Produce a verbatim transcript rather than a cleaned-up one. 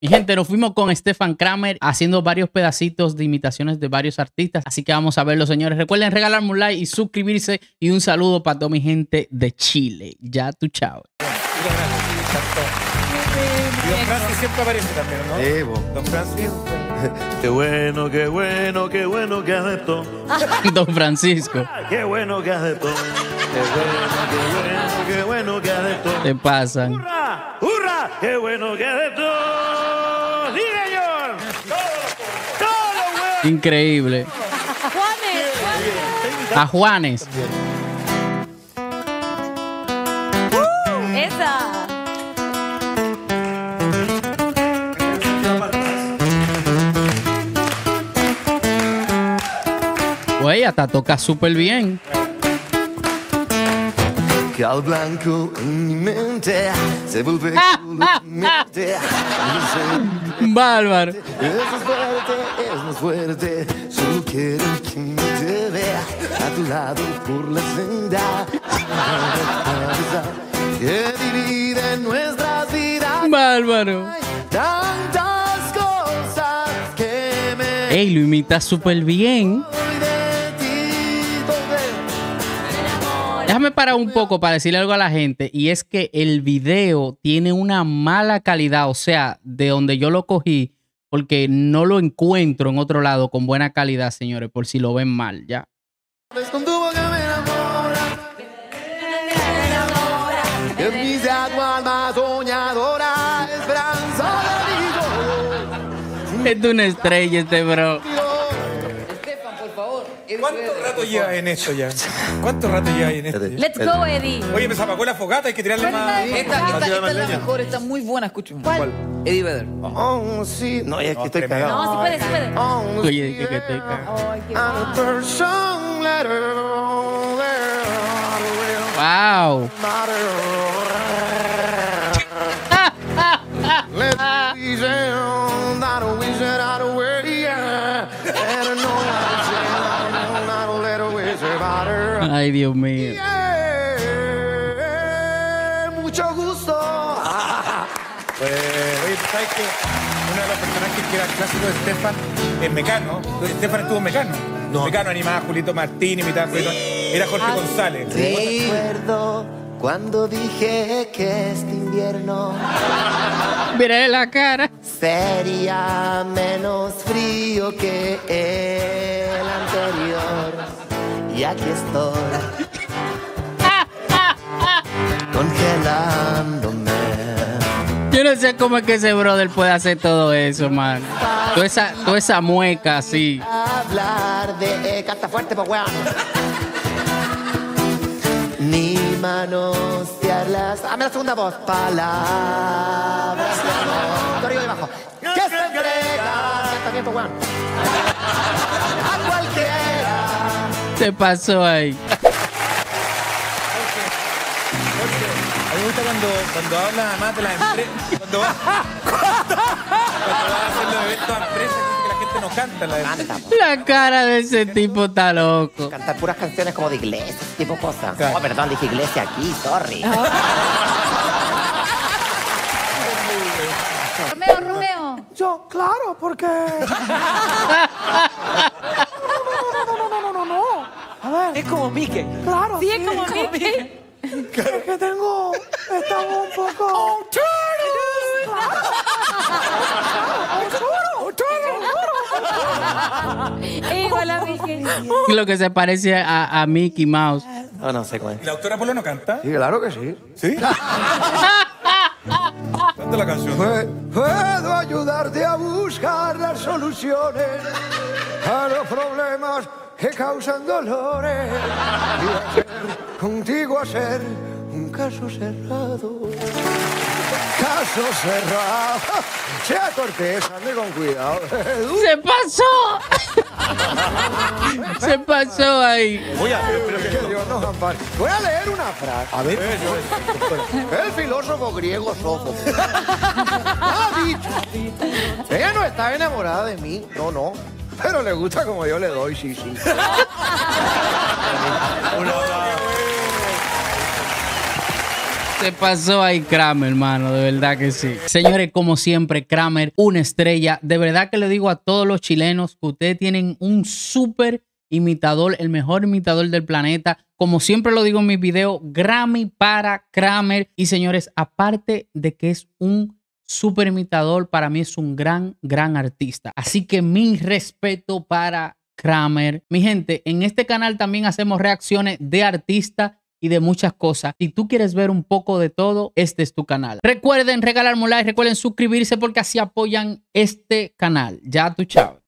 Mi gente, nos fuimos con Stefan Kramer haciendo varios pedacitos de imitaciones de varios artistas. Así que vamos a verlo, señores. Recuerden regalarme un like y suscribirse. Y un saludo para toda mi gente de Chile. Ya tú, chao. Y Don Francis siempre aparece también, ¿no? Eh, bo. Don Francis. Qué bueno, qué bueno, qué bueno que haces esto. Don Francisco. Qué bueno que haces esto. Qué bueno, qué bueno, qué bueno que haces esto. Te pasan. ¡Hurra! ¡Hurra! ¡Qué bueno que haces esto! ¡Sí, señor! ¡Todo lo bueno! Increíble. Juanes, A Juanes. Juanes. Esa. Güey, hasta toca súper bien. Que al blanco en mi mente se vuelve Ah, culo ah, en mi mente. Bárbaro. Eso es fuerte, es más fuerte. Solo quiero que te vea a tu lado por la senda. Que divide nuestras vidas. Bárbaro. Tantas cosas que me Ey, lo imita súper bien. voy de ti, donde Déjame parar un poco para decirle algo a la gente. Y es que el video tiene una mala calidad. O sea, de donde yo lo cogí. Porque no lo encuentro en otro lado con buena calidad, señores. Por si lo ven mal, ya. es con tu boca me enamora. Que mi sea tu alma soñadora, esperanza de mi Es de una estrella este bro. Estefan, por favor. ¿Cuánto rato lleva en esto ya? ¿Cuánto rato lleva en esto ya? Let's go, Eddie. Oye, me se apagó la fogata, hay que tirarle más. Esta, esta, esta es la leña. mejor, está muy buena, escúchame. ¿Cuál? Eddie Vedder. Oh, sí. No, es que No, estoy tremendo. cagado. No, sí puede, sí puede. Oh, Oye, sí, que, que te cago. Ay, qué I'm a mal. person letter. Wow. Let's be down, not a wish that I'd wear, yeah. And I know I'd say, I know not a letter wish about her. Ay, Dios mío. Yeah, mucho gusto. Pues, oye, ¿tú sabes que uno de los personajes que era clásico de Stefan es Mecano? Stefan estuvo en Mecano. No. Mecano animaba a Julito Martín, imitaba a Julito. Era Jorge González. Recuerdo cuando dije que este invierno Mira la cara. sería menos frío que el anterior. Y aquí estoy, congelándome. Yo no sé cómo es que ese brother puede hacer todo eso, man. Toda esa, toda esa mueca así. Hablar de eh, canta fuerte, pues weón. Ni manosearlas. Dame la segunda voz. Palabras de amor. Arriba y abajo. Que se entrega. Canta bien, pues weón. A cualquiera. Se pasó ahí. A mí me gusta cuando, cuando habla más de las empresas. Cuando va, cuando, cuando va a hacer los eventos a empresas, dice que la gente no canta. La Canta, po. La cara de ese tipo está loco. Cantar puras canciones como de iglesia, ese tipo de cosas. Claro. Oh, perdón, dije iglesia aquí, sorry. Romeo, Romeo. Yo, claro, porque. No, no, no, no, no, no. A ver, Es como Mickey. claro. Sí, es como Mickey. Es que tengo. Estamos un poco. Igual a Mickey. Lo que se parece a, a Mickey Mouse. No, no sé cuál. ¿Y la autora Polo no canta? Sí, claro que sí. ¿Sí? Canta la canción. Puedo ayudarte a buscar las soluciones a los problemas que causan dolores. Y hacer contigo hacer un caso cerrado. Caso cerrado. Sea cortés, ande con cuidado. ¡Se pasó! Se pasó ahí. Voy a, pero que Dios nos ampare. Voy a leer una frase. A ver. El filósofo griego Sófocles ha dicho: ella no está enamorada de mí, no, no. Pero le gusta como yo le doy, sí, sí. Se pasó ahí Kramer, hermano, de verdad que sí. Señores, como siempre, Kramer, una estrella. De verdad que le digo a todos los chilenos que ustedes tienen un súper imitador, el mejor imitador del planeta. Como siempre lo digo en mis videos, Grammy para Kramer. Y señores, aparte de que es un súper imitador, para mí es un gran, gran artista. Así que mi respeto para Kramer. Mi gente, en este canal también hacemos reacciones de artistas y de muchas cosas. Si tú quieres ver un poco de todo, este es tu canal. Recuerden regalarme un like, recuerden suscribirse porque así apoyan este canal. Ya tú, chao.